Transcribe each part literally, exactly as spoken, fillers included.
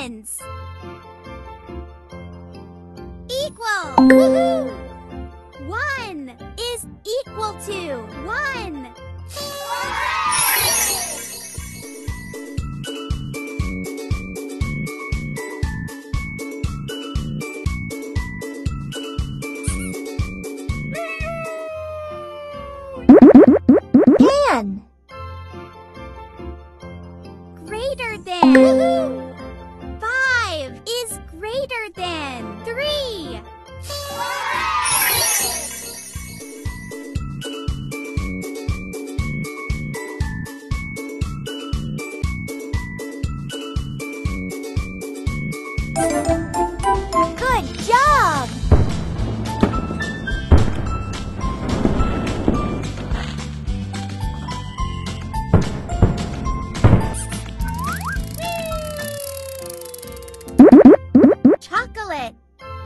Diamonds. Equal. Woohoo! One is equal to one. Ten. Greater than. Woohoo! Five is greater than three. Good job! Chocolate.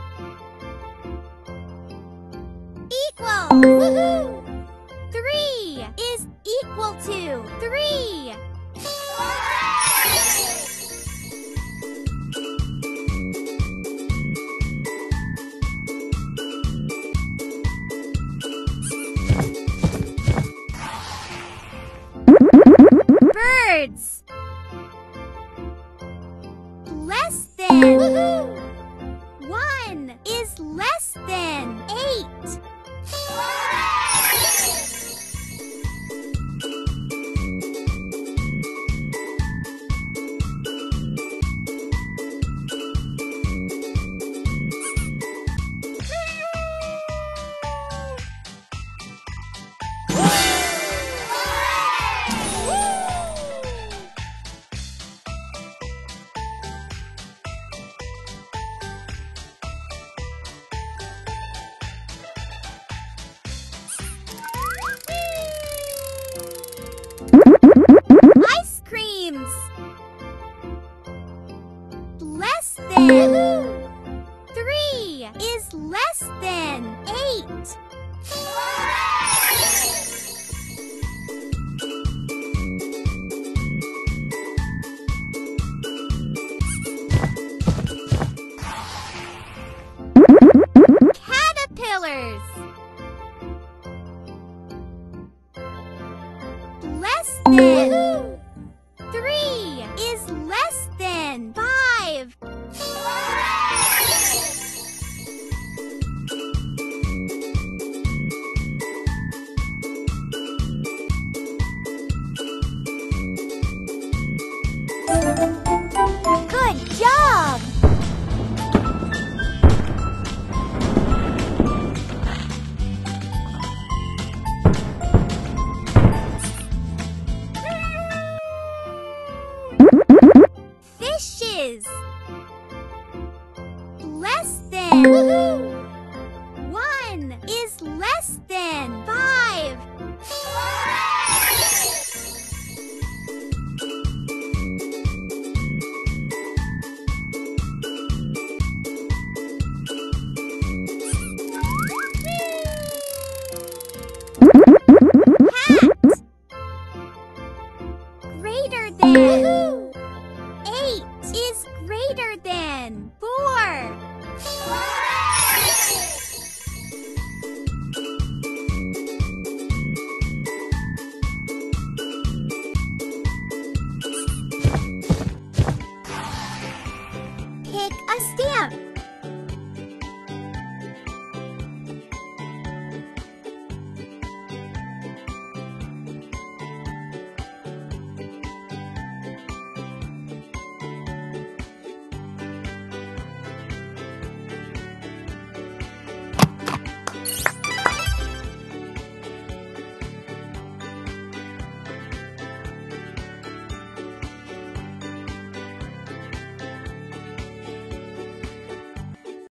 Equal. Woohoo! Three is equal to three. Birds. Less than. Woohoo! One is less than eight. Ice creams. Less than. Three is less than eight. Caterpillars. Less than. Three is